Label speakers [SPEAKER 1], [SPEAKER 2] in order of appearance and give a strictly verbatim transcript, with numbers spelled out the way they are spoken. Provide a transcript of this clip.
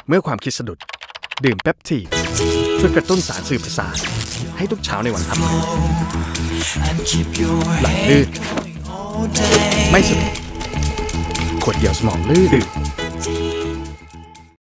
[SPEAKER 1] เมื่อความคิดสะดุดดื่มเปปทีดช่วยกระตุ้นสารสื่อประสาทให้ทุกเช้าในวันทำงานไหลลื่นไม่สะดุดขวดเดียวสมองลื่นดื่ม